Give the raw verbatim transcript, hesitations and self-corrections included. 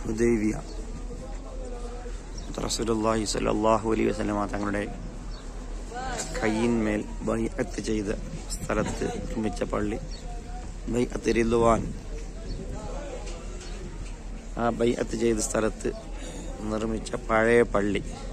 Hudaibiya. റസൂലുള്ളാഹി സ്വല്ലല്ലാഹു അലൈഹി വസല്ലമ തങ്ങളുടെ കയ്യിന്മേൽ ബൈഅത്ത് ചെയ്ത സ്ഥലത്ത് നിർമ്മിച്ച പള്ളി ബൈഅത്ത് റിദ്വാൻ. ആ ബൈഅത്ത് ചെയ്ത സ്ഥലത്ത് നിർമ്മിച്ച പഴയ പള്ളി